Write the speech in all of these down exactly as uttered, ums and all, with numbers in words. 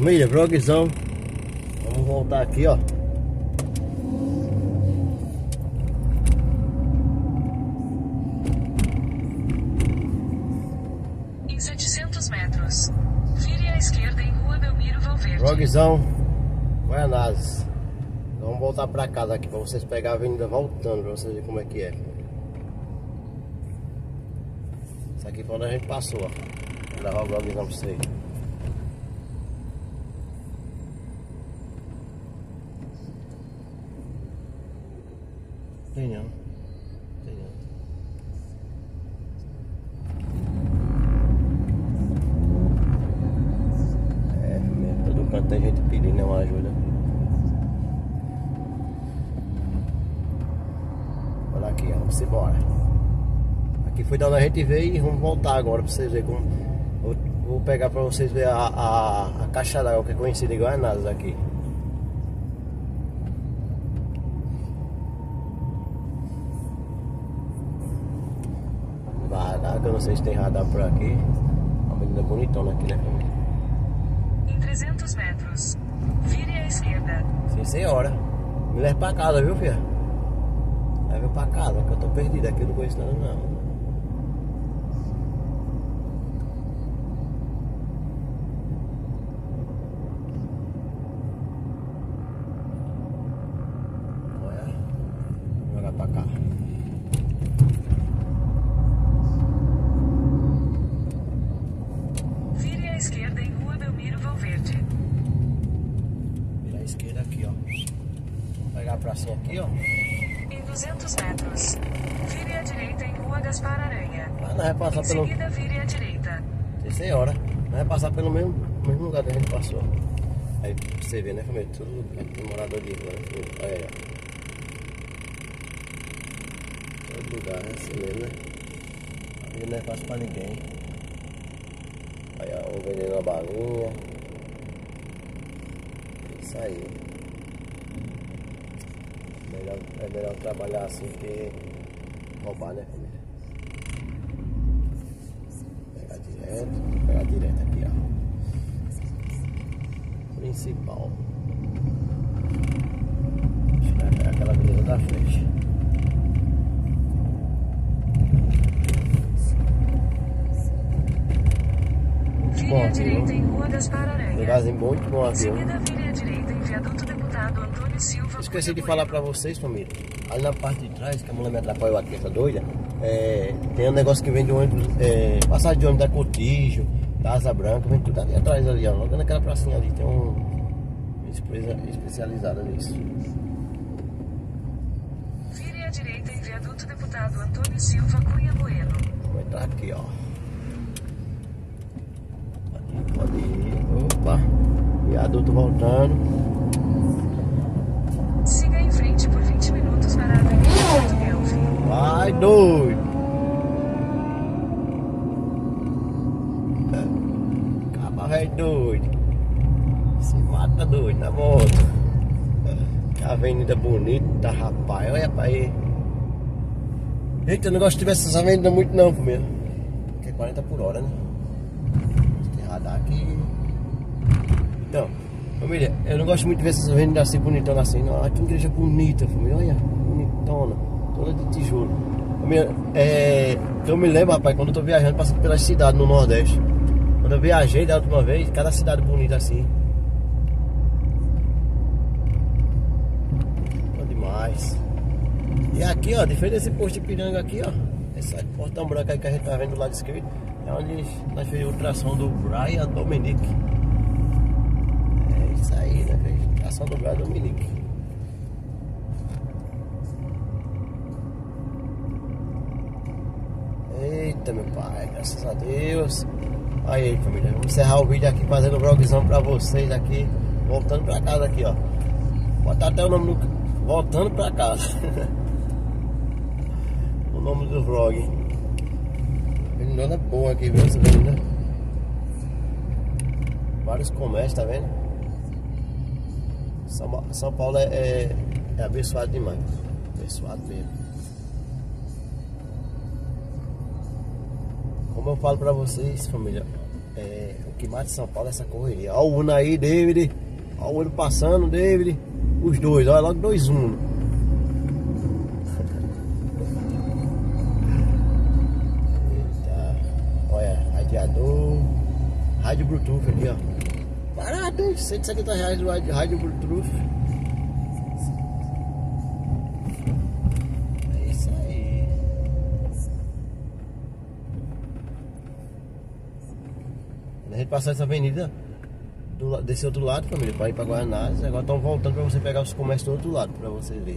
Família, vlogzão. Vamos voltar aqui, ó. Em setecentos metros, vire à esquerda em Rua Belmiro Valverde. Vlogzão Guaianazes. Vamos voltar pra casa aqui pra vocês pegarem a avenida voltando, pra vocês verem como é que é. Isso aqui foi onde a gente passou, ó. Vou gravar o vlogzão pra vocês. Tem não. Tem não. É, mesmo, todo canto tem gente pedindo uma ajuda. Olha aqui, ó, vamos embora. Aqui foi de onde a gente veio e vamos voltar agora pra vocês verem como. Vou, vou pegar pra vocês verem a, a, a caixa d'água que é conhecida igual a Guaianazes aqui. Radar, que eu não sei se tem radar por aqui. Uma menina bonitona aqui, né, família? Em trezentos metros, vire à esquerda. Sim, senhora. Me leva pra casa, viu, filha? Leva pra casa, que eu tô perdido aqui, eu não conheço nada, não. Olha. Vou jogar pra cá. Vire à esquerda em Rua Belmiro Valverde. Vira à esquerda aqui, ó. Vamos pegar a pracinha aqui, ó. Em duzentos metros, vire à direita em Rua Gaspar Aranha. Ah, não vai passar Em pelo... seguida, vire à direita. Sim, senhora. Não vai passar pelo mesmo, mesmo lugar que a gente passou. Aí pra você ver, né, família? Todo lugar tem morador de rua, né, família? Olha aí, ó. Todo lugar é assim mesmo, né? Aqui não é fácil pra ninguém. Aí, ó, um vendendo uma balinha. É isso aí. Melhor, é melhor trabalhar assim que roubar, né, família? Pegar direto, vou pegar direto aqui, ó. Principal. Acho que é aquela avenida da frente. Vire à direita em Rua Gaspar Aranha. Lugarzinho muito bom Em aqui, ó. seguida, vire à direita em Viaduto Deputado Antônio Silva. Esqueci de falar pra vocês, família. Ali na parte de trás, que a mulher me atrapalhou aqui, essa doida, é, tem um negócio que vem de ônibus, é, passagem de ônibus da Cotijo, da Asa Branca, vem tudo ali atrás ali, ó. Logo naquela pracinha ali, tem um empresa especializada nisso. Vire à direita em Viaduto Deputado Antônio Silva Cunha Bueno. Vou entrar aqui, ó. Pode ir, pode ir. Opa! Viaduto voltando. Siga em frente por vinte minutos para a Avenida Porto Guelph. Vai, doido! Acaba, velho, doido! Se mata, doido, na moto! Que avenida bonita, rapaz! Olha pra aí! Eita, eu não gosto de ver essas avenidas muito, não, família. Porque é quarenta por hora, né? Tem radar aqui. Então, família, eu não gosto muito de ver essas avenidas assim, bonitonas assim. Não, que igreja bonita, família. Olha, bonitona. Toda de tijolo. Família, é, eu me lembro, rapaz, quando eu tô viajando, passando pelas cidades no Nordeste. Quando eu viajei da última vez, cada cidade bonita assim. Bom demais. E aqui, ó, diferente desse posto de Piranga aqui, ó. Esse portão branco aí que a gente tá vendo do lado esquerdo. É onde nós fizemos a ultrassom do Brian Dominique. É isso aí, né, velho? Ultrassom do Brian Dominique. Eita, meu pai, graças a Deus. Aí, família, vamos encerrar o vídeo aqui fazendo o vlogzão pra vocês aqui. Voltando pra casa aqui, ó. Botar até o nome no... Voltando pra casa. O nome do vlog. Avenida boa aqui, viu? Essa avenida. Vários comércios, tá vendo? São, São Paulo é, é, é abençoado demais. Abençoado mesmo. Como eu falo pra vocês, família, É, o que mata em São Paulo é essa correria. Olha o Uno aí, David. Olha o Uno passando, David. Os dois, olha logo dois Uno. Eita. Olha, radiador. Rádio Bluetooth aqui, ó. Barato, hein? cento e setenta reais do rádio Bluetooth. É isso aí. A gente passou essa avenida do, desse outro lado, família, para ir para Guaianazes. Agora estão voltando para você pegar os comércios do outro lado, para você ver.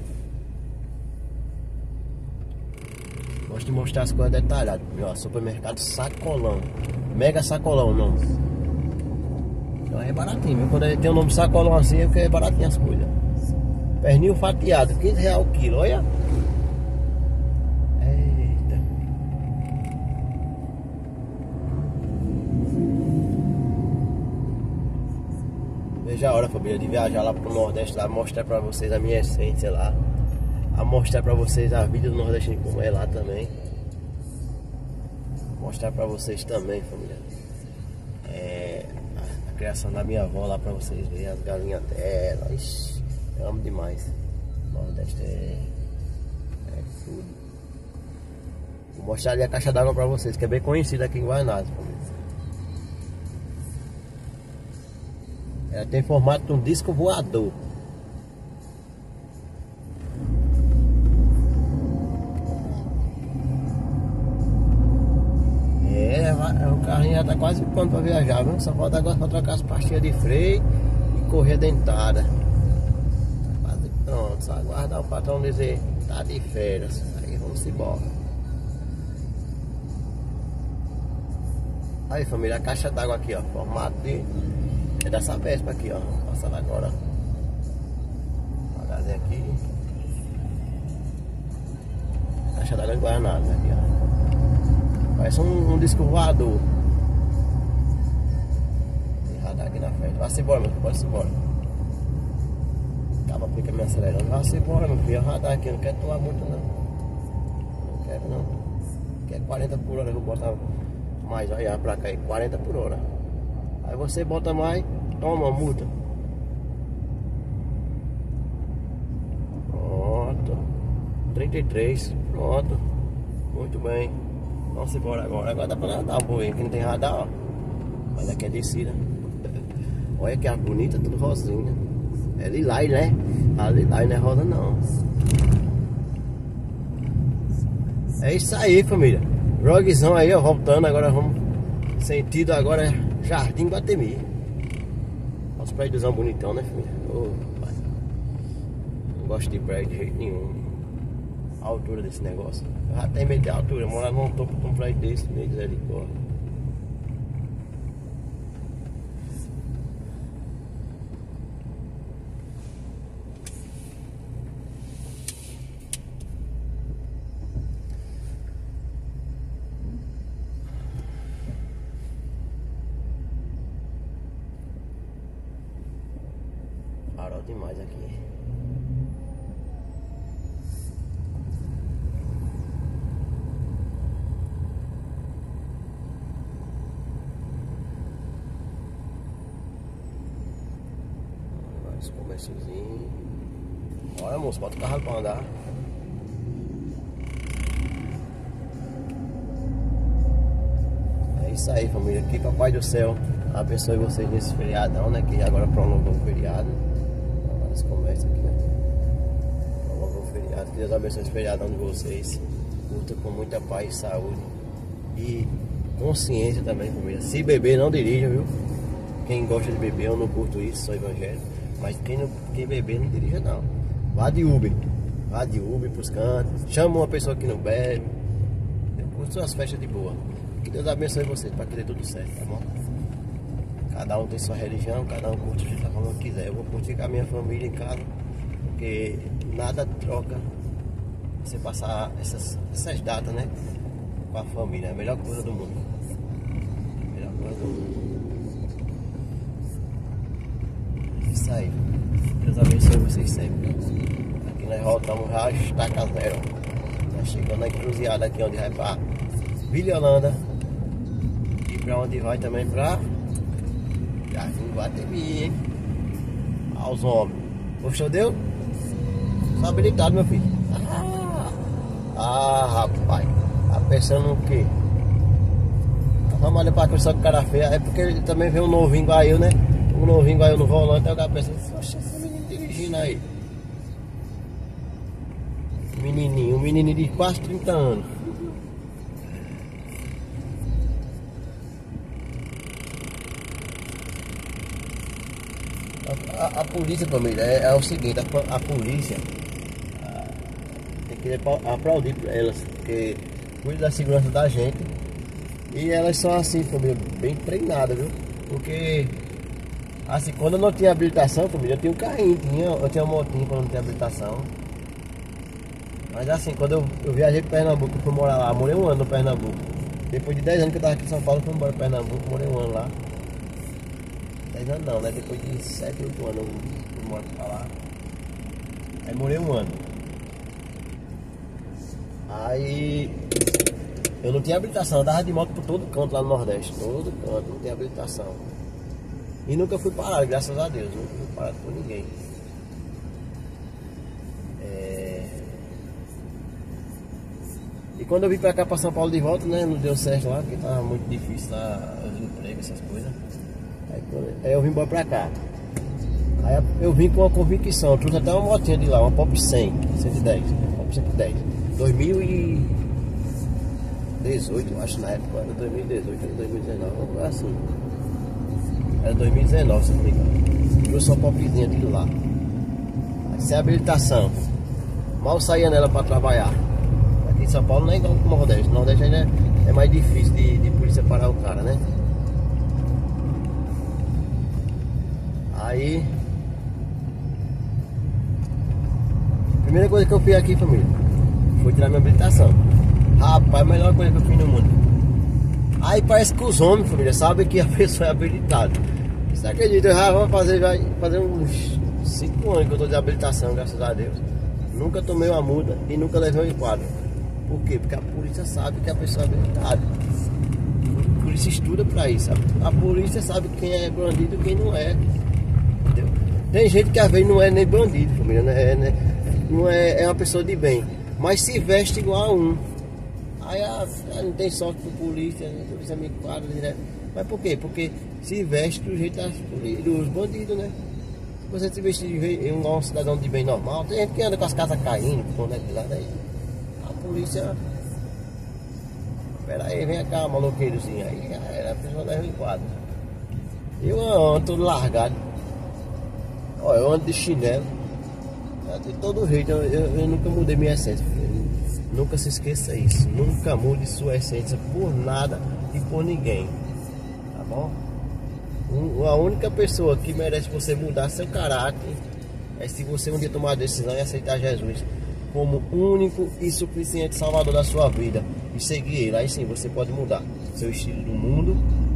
Gosto de mostrar as coisas detalhadas. Ó, supermercado Sacolão. Mega Sacolão, não. Então é baratinho, viu? Quando tem o nome Sacolão assim é porque é baratinho as coisas. Pernil fatiado, quinze reais o quilo, olha. Eita. Veja a hora, família, de viajar lá pro Nordeste, lá mostrar pra vocês a minha essência lá. A mostrar pra vocês a vida do nordestino como é lá também. Mostrar pra vocês também, família. É, a, a criação da minha avó lá pra vocês verem as galinhas dela. Ixi, eu amo demais. O Nordeste é, é tudo. Vou mostrar ali a caixa d'água pra vocês, que é bem conhecida aqui em Guaianazes, família. Ela tem formato de um disco voador. O carrinho já tá quase pronto para viajar, viu? Só falta agora para trocar as pastilhas de freio e correr dentada. Tá quase pronto, só aguardar o patrão dizer tá de férias. Aí vamos embora. Aí, família, a caixa d'água aqui, ó, formato de é dessa Vespa aqui, ó. Passando agora. Devagarzinho aqui. Caixa d'água em Guaianazes aqui, ó. Parece um, um disco voador. Tem radar aqui na frente. Vai-se embora, meu filho, pode-se embora. Acaba fica me acelerando. Vai-se embora, meu filho. O radar aqui, não quero tomar muito, não. Não quero, não. Quer quarenta por hora, eu vou botar mais. Olha a placa aí, quarenta por hora. Aí você bota mais, toma multa. Pronto. trinta e três. Pronto. Muito bem. Vamos embora agora. Agora dá pra nadar um pouquinho, que não tem radar, ó. Mas aqui é descida. Olha que ar bonita, tudo rosinha. É lilás, né? A lilás não é rosa, não. É isso aí, família. Vlogzão aí, ó. Voltando agora, vamos. Sentido agora é Jardim Guatemi. Olha os prédios bonitão, né, família? Oh, pai. Não gosto de prédio de jeito nenhum. A altura desse negócio. Eu já tenho medo de altura, eu moro num topo de um prédio desse, meio de misericórdia. Farol demais aqui. Comérciozinho. Olha, moço, bota o carro pra andar. É isso aí, família. Que Papai do Céu abençoe vocês nesse feriadão, né? Que agora prolongou o feriado. Agora esse comércio aqui, né? Prolongou o feriado. Que Deus abençoe esse feriadão de vocês. Curta com muita paz e saúde. E consciência também, família. Se beber, não dirija, viu? Quem gosta de beber, eu não curto isso, sou evangélico. Mas quem, não, quem beber não dirija, não. Vá de Uber. Vá de Uber pros cantos. Chama uma pessoa que não bebe. Eu curto as festas de boa. Que Deus abençoe vocês para que dê tudo certo, tá bom? Cada um tem sua religião, cada um curte da forma que quiser. Eu vou curtir com a minha família em casa. Porque nada troca você passar essas, essas datas, né? Com a família. É a melhor coisa do mundo. Melhor coisa do mundo. Isso aí, Deus abençoe vocês sempre. Aqui nós voltamos já, estaca zero. Tá chegando na encruzilhada aqui onde vai pra Vila Holanda e pra onde vai também? Pra Jardim Guatemi, hein? Aos homens. Gostou, deu? Só habilitado, meu filho. Ah, ah rapaz. Tá pensando o quê? Vamos olhar pra questão do cara feia. É porque ele também vê um novinho igual eu, né? Um novinho igual eu no volante. Aí o cara pensa, oxe, esse menino dirigindo aí. Menininho, um menininho de quase trinta anos. A, a, a polícia, família, é, é o seguinte, a, a polícia a, tem que aplaudir elas, porque cuida da segurança da gente. E elas são assim, família, bem treinadas, viu? Porque assim, quando eu não tinha habilitação, família, eu tinha um carrinho, tinha, eu tinha uma motinha quando não tinha habilitação. Mas assim, quando eu, eu viajei para Pernambuco, eu fui morar lá, morei um ano no Pernambuco. Depois de dez anos que eu tava aqui em São Paulo, eu fui embora para Pernambuco, morei um ano lá. dez anos não, né? Depois de sete, oito anos eu fui morar pra lá. Aí morei um ano. Aí eu não tinha habilitação, eu andava de moto por todo canto lá no Nordeste, todo canto, não tinha habilitação. E nunca fui parado, graças a Deus, nunca fui parado por ninguém. E quando eu vim pra cá, pra São Paulo de volta, né, não deu certo lá, porque tava muito difícil lá, os empregos, essas coisas. Aí, aí eu vim embora pra cá. Aí eu vim com uma convicção, eu trouxe até uma motinha de lá, uma Pop cem, cento e dez, Pop cento e dez. dois mil e dezoito, eu acho, na época, era dois mil e dezoito, era dois mil e dezenove, uma coisa assim. Era dois mil e dezenove, se não me engano. Trouxe uma Popzinha de lá. Aí, sem habilitação. Mal saía nela pra trabalhar. Em São Paulo não é igual no Nordeste. No Nordeste ainda é, é mais difícil de, de polícia parar o cara, né? Aí, primeira coisa que eu fiz aqui, família, foi tirar minha habilitação. Rapaz, a melhor coisa que eu fiz no mundo. Aí parece que os homens, família, sabem que a pessoa é habilitada. Você acredita? Eu já vou fazer, vai fazer uns cinco anos que eu tô de habilitação, graças a Deus. Nunca tomei uma multa e nunca levei um enquadro. Por quê? Porque a polícia sabe que a pessoa é habilitada. A polícia estuda pra isso. A polícia sabe quem é bandido e quem não é. Entendeu? Tem gente que às vezes não é nem bandido, família, né? É, não é, é uma pessoa de bem, mas se veste igual a um. Aí a, a, não tem sorte com a polícia, a polícia me quadra direto. Mas por quê? Porque se veste do jeito das, dos bandidos, né? Se você se vestir de um, um cidadão de bem normal, tem gente que anda com as casas caindo, com né, de lado aí. Polícia, pera aí, vem cá, maloqueirozinho aí, a pessoa leva em quadro. Eu ando todo largado, olha, eu ando de chinelo, de todo jeito, eu, eu, eu nunca mudei minha essência, nunca se esqueça isso, nunca mude sua essência por nada e por ninguém, tá bom? Um, a única pessoa que merece você mudar seu caráter é se você um dia tomar a decisão e aceitar Jesus como único e suficiente salvador da sua vida e seguir ele. Aí sim você pode mudar seu estilo do mundo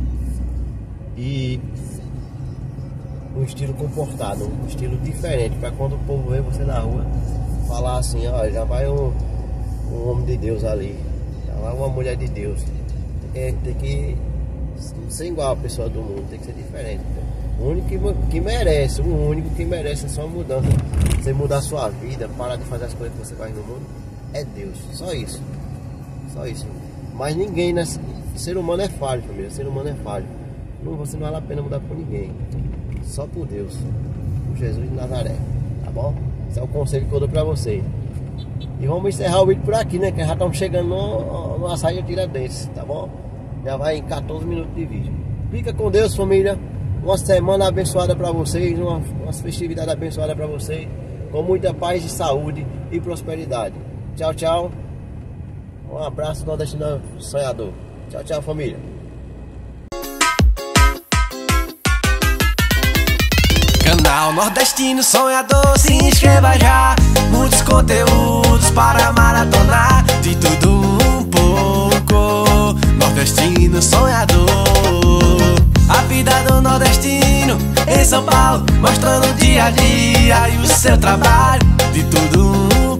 e um estilo comportado, um estilo diferente, para quando o povo vê você na rua falar assim, ó, já vai um, um homem de Deus ali, já vai uma mulher de Deus. Tem que, tem que ser igual a pessoa do mundo, tem que ser diferente. O único que, que merece, o único que merece a sua mudança, você mudar a sua vida, parar de fazer as coisas que você faz no mundo, é Deus, só isso, só isso. Mas ninguém, né? Ser humano é falho, família, ser humano é falho. Não, você não vale a pena mudar por ninguém, só por Deus, por Jesus de Nazaré, tá bom? Esse é o conselho que eu dou pra vocês. E vamos encerrar o vídeo por aqui, né? Que já estamos chegando no, no açaí Tiradentes, tá bom? Já vai em quatorze minutos de vídeo. Fica com Deus, família. Uma semana abençoada para vocês, uma, uma festividade abençoada para vocês, com muita paz e saúde e prosperidade. Tchau, tchau. Um abraço nordestino sonhador. Tchau, tchau, família. Canal Nordestino Sonhador, se inscreva já. Muitos conteúdos para maratonar, de tudo um pouco. Nordestino Sonhador, a vida do nordestino em São Paulo, mostrando o dia a dia e o seu trabalho, de tudo um